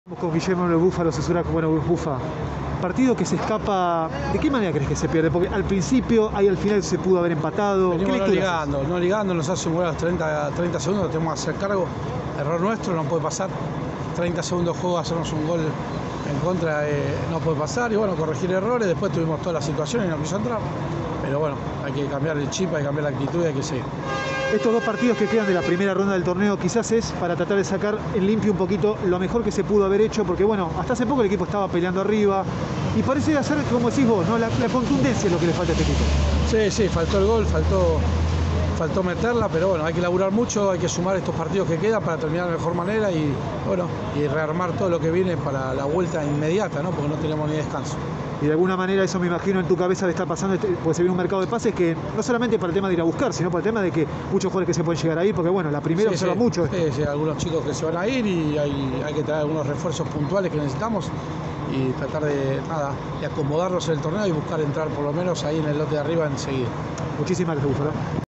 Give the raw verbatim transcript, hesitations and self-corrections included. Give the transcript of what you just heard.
Con Guillermo el Búfalo Cesura, bueno, Bufa, partido que se escapa, ¿de qué manera crees que se pierde? Porque al principio, ahí al final se pudo haber empatado. Venimos no ligando, no ligando, nos hace un gol a los treinta, treinta segundos, lo tenemos que hacer cargo, error nuestro, no puede pasar, treinta segundos de juego, hacernos un gol en contra, eh, no puede pasar, y bueno, corregir errores, después tuvimos toda la situación y no quiso entrar, pero bueno, hay que cambiar el chip, hay que cambiar la actitud y hay que seguir. Estos dos partidos que quedan de la primera ronda del torneo quizás es para tratar de sacar en limpio un poquito lo mejor que se pudo haber hecho, porque bueno, hasta hace poco el equipo estaba peleando arriba y parece hacer, como decís vos, ¿no? la, la contundencia es lo que le falta a este equipo. Sí, sí, faltó el gol, faltó, faltó meterla, pero bueno, hay que laburar mucho, hay que sumar estos partidos que quedan para terminar de mejor manera y bueno, y rearmar todo lo que viene para la vuelta inmediata, ¿no? Porque no tenemos ni descanso. Y de alguna manera eso me imagino en tu cabeza de estar pasando, porque se viene un mercado de pases que no solamente para el tema de ir a buscar, sino para el tema de que muchos jugadores que se pueden llegar a ir, porque bueno, la primera sí, observa sí, mucho. Sí, sí, algunos chicos que se van a ir y hay, hay que traer algunos refuerzos puntuales que necesitamos y tratar de, nada, de acomodarlos en el torneo y buscar entrar por lo menos ahí en el lote de arriba enseguida. Muchísimas gracias, Búfalo.